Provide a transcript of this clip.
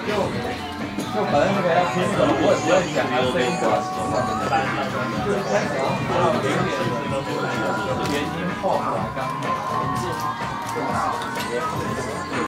就可能是给他拼死了，我也不会想他飞过来，就是开始然后0点原因后来刚好。